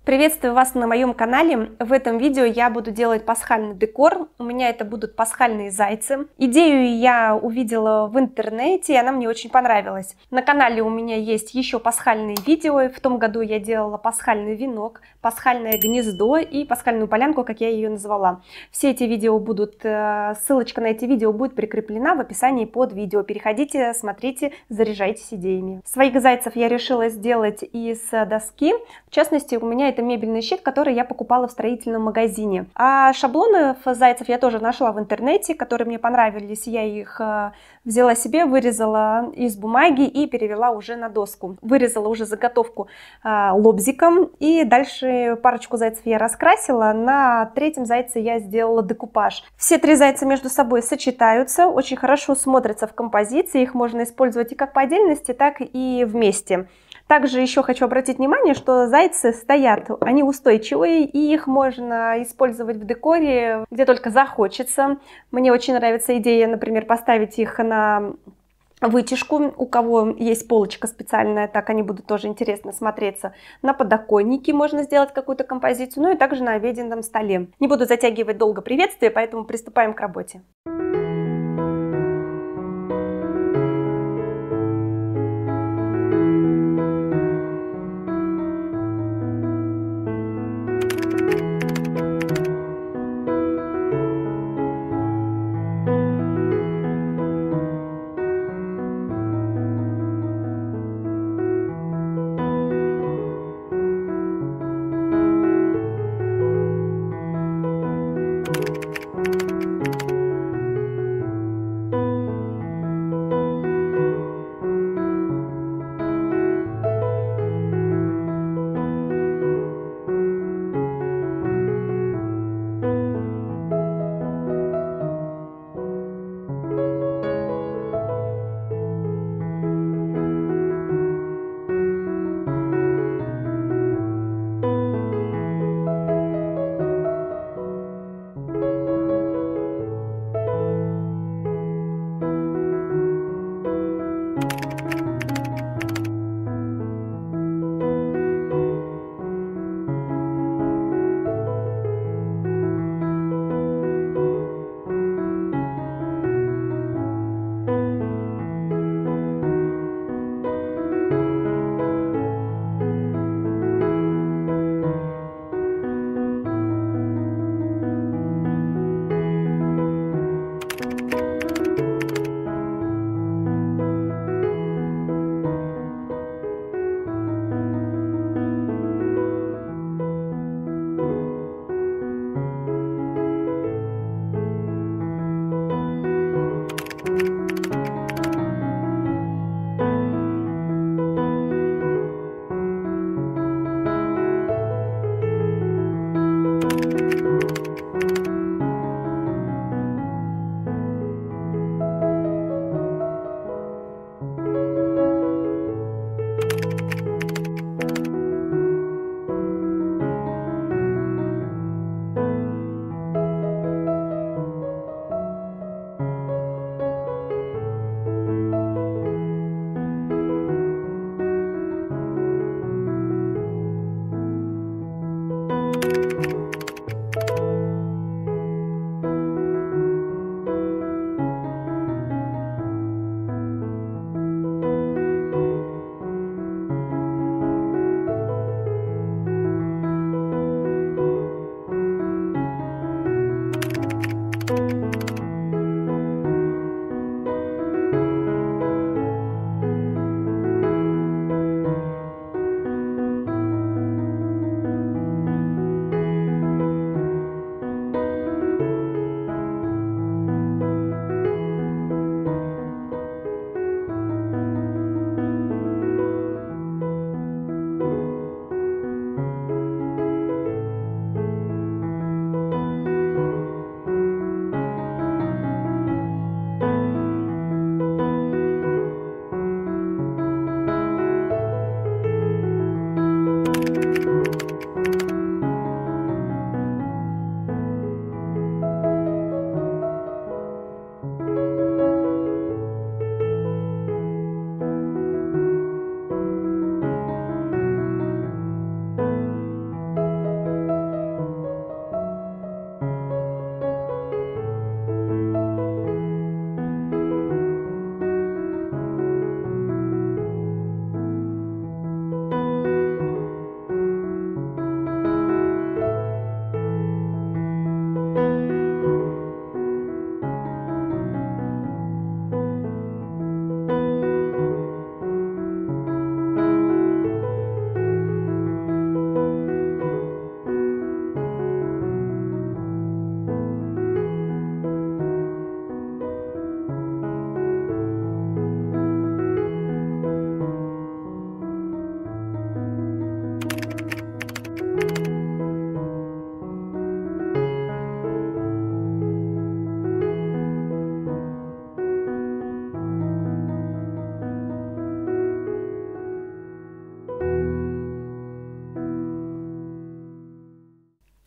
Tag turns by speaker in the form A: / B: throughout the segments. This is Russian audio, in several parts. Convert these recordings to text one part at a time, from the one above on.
A: Приветствую вас на моем канале. В этом видео я буду делать пасхальный декор. У меня это будут пасхальные зайцы. Идею я увидела в интернете, и она мне очень понравилась. На канале у меня есть еще пасхальные видео. В том году я делала пасхальный венок, пасхальное гнездо и пасхальную полянку, как я ее назвала. Все эти видео будут, ссылочка на эти видео будет прикреплена в описании под видео. Переходите, смотрите, заряжайтесь идеями. Своих зайцев я решила сделать из доски. В частности, у меня это мебельный щит, который я покупала в строительном магазине. А шаблоны зайцев я тоже нашла в интернете, которые мне понравились. Я их взяла себе, вырезала из бумаги и перевела уже на доску. Вырезала уже заготовку лобзиком. И дальше парочку зайцев я раскрасила. На третьем зайце я сделала декупаж. Все три зайца между собой сочетаются, очень хорошо смотрятся в композиции. Их можно использовать и как по отдельности, так и вместе. Также еще хочу обратить внимание, что зайцы стоят, они устойчивые, и их можно использовать в декоре, где только захочется. Мне очень нравится идея, например, поставить их на вытяжку, у кого есть полочка специальная, так они будут тоже интересно смотреться. На подоконнике можно сделать какую-то композицию, ну и также на обеденном столе. Не буду затягивать долго приветствие, поэтому приступаем к работе.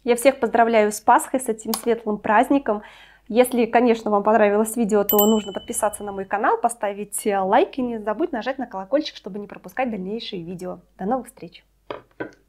A: Я всех поздравляю с Пасхой, с этим светлым праздником. Если, конечно, вам понравилось видео, то нужно подписаться на мой канал, поставить лайк и не забудь нажать на колокольчик, чтобы не пропускать дальнейшие видео. До новых встреч!